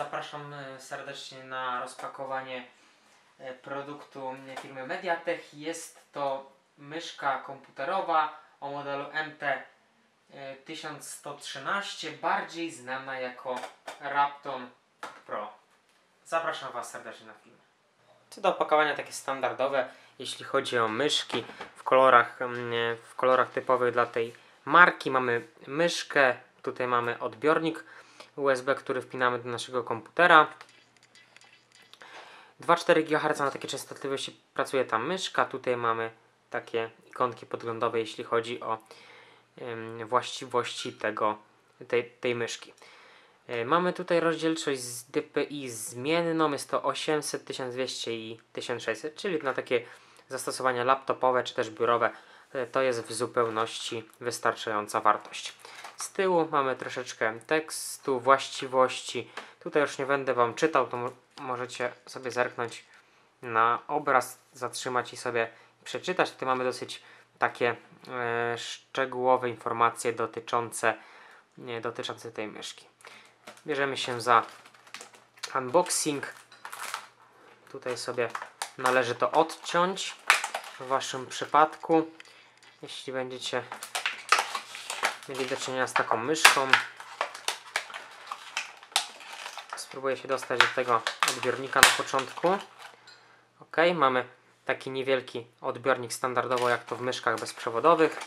Zapraszam serdecznie na rozpakowanie produktu firmy Mediatek. Jest to myszka komputerowa o modelu MT1113, bardziej znana jako Rapton Pro. Zapraszam Was serdecznie na film. Co do opakowania, takie standardowe, jeśli chodzi o myszki w kolorach typowych dla tej marki. Mamy myszkę, tutaj mamy odbiornik USB, który wpinamy do naszego komputera. 2,4 GHz na takie częstotliwości pracuje ta myszka. Tutaj mamy takie ikonki podglądowe, jeśli chodzi o właściwości tej myszki. Mamy tutaj rozdzielczość z DPI zmienną, jest to 800, 1200 i 1600, czyli na takie zastosowania laptopowe czy też biurowe to jest w zupełności wystarczająca wartość. Z tyłu mamy troszeczkę tekstu, właściwości. Tutaj już nie będę Wam czytał, to możecie sobie zerknąć na obraz, zatrzymać i sobie przeczytać. Tutaj mamy dosyć takie szczegółowe informacje dotyczące tej myszki. Bierzemy się za unboxing. Tutaj sobie należy to odciąć. W Waszym przypadku, jeśli będziecie mieli do czynienia z taką myszką, spróbuję się dostać do tego odbiornika na początku. Ok, mamy taki niewielki odbiornik standardowo, jak to w myszkach bezprzewodowych.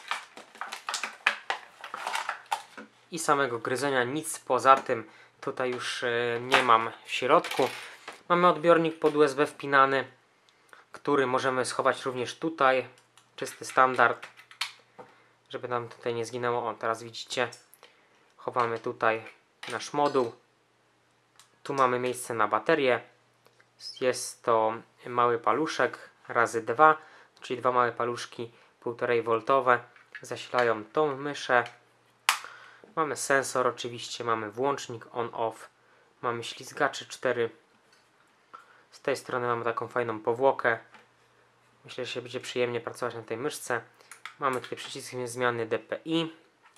I samego gryzenia, nic poza tym tutaj już nie mam w środku. Mamy odbiornik pod USB wpinany, który możemy schować również tutaj. Czysty standard, żeby nam tutaj nie zginęło. O, teraz widzicie, chowamy tutaj nasz moduł. Tu mamy miejsce na baterię. Jest to mały paluszek razy 2, czyli dwa małe paluszki 1,5V zasilają tą myszę. Mamy sensor oczywiście, mamy włącznik on-off, mamy ślizgacze 4. Z tej strony mamy taką fajną powłokę. Myślę, że się będzie przyjemnie pracować na tej myszce. Mamy tutaj przycisk zmiany DPI.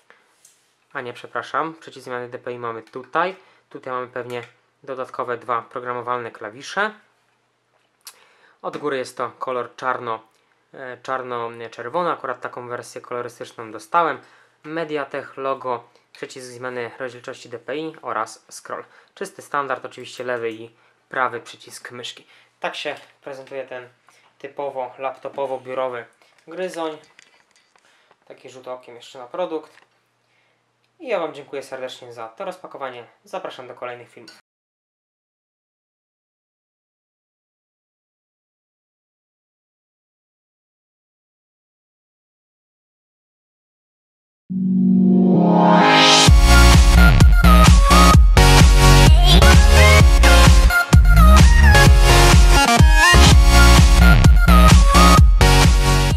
Przycisk zmiany DPI mamy tutaj. Tutaj mamy pewnie dodatkowe dwa programowalne klawisze. Od góry jest to kolor czarno-czerwony. Akurat taką wersję kolorystyczną dostałem. Mediatek, logo, przycisk zmiany rozdzielczości DPI oraz scroll. Czysty standard, oczywiście lewy i prawy przycisk myszki. Tak się prezentuje ten typowo laptopowo-biurowy gryzoń. Taki rzut okiem jeszcze na produkt. I ja Wam dziękuję serdecznie za to rozpakowanie. Zapraszam do kolejnych filmów.